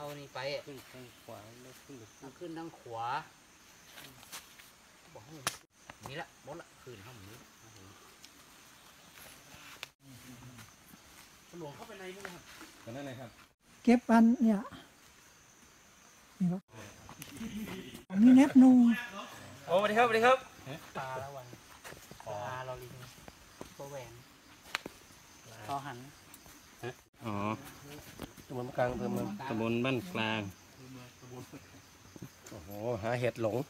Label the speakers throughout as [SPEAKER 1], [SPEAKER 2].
[SPEAKER 1] นี่ไปขึ้นทางขวาแล้วขึ้นทางขวาบอกให้นี่ละหมดละคืนห้องนี้หลวงเข้าไปในมั้งครับตอนนั้นเลยครับ
[SPEAKER 2] เก็บอันเนี่ยนี่ปะมีแนบนู
[SPEAKER 3] โอ้สวัสดีครับสวัสดีครับ
[SPEAKER 1] ปลาละวันปลาเราลิงตัวแหวนต่อหัน
[SPEAKER 3] อ๋อตำบลกลางตำบลบ้านกลางโอ้โหหาเห็ดหลง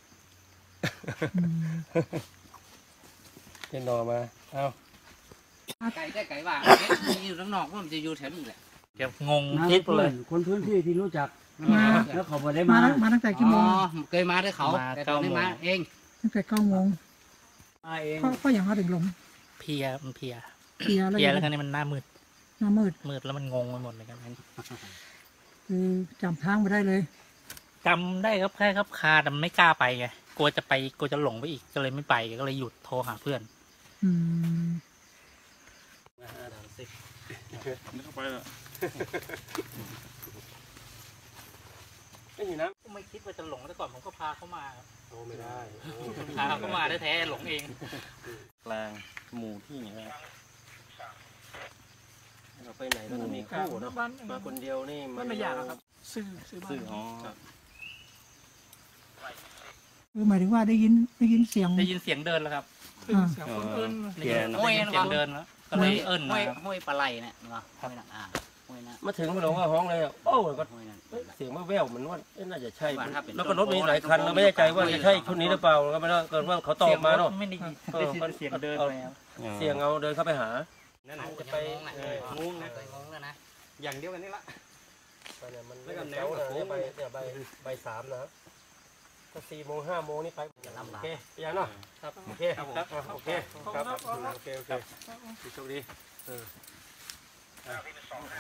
[SPEAKER 3] เห็ดนอมาเอา
[SPEAKER 1] ไก่ว่ามีอยู่ข้างนอกว่ามันจะอยู่แถวนี้แหละ
[SPEAKER 3] เก็บงงทิศเลย
[SPEAKER 4] คนพื้นที่ที่รู้จักแล้วเขาไม่ได้
[SPEAKER 2] มา
[SPEAKER 4] มา
[SPEAKER 2] ตั้งแต่กี่โมง
[SPEAKER 1] เคยมาด้วยเขาแต่ตอนนี้มาเอง
[SPEAKER 2] ตั้งแต่9 โมง
[SPEAKER 4] มาเอง
[SPEAKER 2] ก็อย่างเขาถึงลง
[SPEAKER 3] เพียมันเพีย
[SPEAKER 2] แล้ว
[SPEAKER 3] กันนี่มันหน้ามืดแล้วมันงงไปหมดเลยกัน
[SPEAKER 2] คือจำทางไม่ได้เลย
[SPEAKER 3] จำได้ครับแค่ครับคาแต่ไม่กล้าไปไงกลัวจะหลงไปอีกก็เลยไม่ไปก็เลยหยุดโทรหาเพื่อน
[SPEAKER 4] ไม่ต้องไปแล้วไม่เห็นนะ
[SPEAKER 3] ไม่คิดว่าจะหลงแต่ก่อนผมก็พาเขามา
[SPEAKER 4] โอ้ไม่ได้
[SPEAKER 3] พาเขามาแท้ๆหลงเองกลางหมู่ที่นี่ครับเราไปไหนเราต้องมีคู่เนาะมาคนเดียวนี่มัน
[SPEAKER 2] ไม่ยากครับซื้อ
[SPEAKER 3] อ๋อ
[SPEAKER 2] หมายถึงว่าได้ยินเสียง
[SPEAKER 3] เดินแล้วครับ
[SPEAKER 2] เสียงคน
[SPEAKER 3] เสียงเดินแล้วก็เลยเอิ้นมา
[SPEAKER 1] ห้วยปลาไหลเนี่ยเนาะห้วยนั่นห้วยนั่น
[SPEAKER 3] มาถึงเราว่าห้องเลยโอ้ก็เสียงแว่วๆเหมือนว่าน่าจะใช่แล้วก็รถมีหลายคันเราไม่แน่ใจว่าจะใช่คนนี้หรือเปล่าก็ไม่รู้เกิดว่าเขาตอบมาเนาะ
[SPEAKER 1] ไม่ได้ยินเสียงเดินแล้ว
[SPEAKER 3] เสียงเอาเดินเข้าไปหา
[SPEAKER 1] นั่นจะไปงงแล้วนะ
[SPEAKER 3] อย่างเดียวกันนี่ละไปเนี่ยมันแล้วก็แนวเนี่ยใบ3นะถ้า4 โมง 5 โมงนี่ไปโอเคอย่างเนาะครับโอเคครับโอเคครับโอเคโชคดี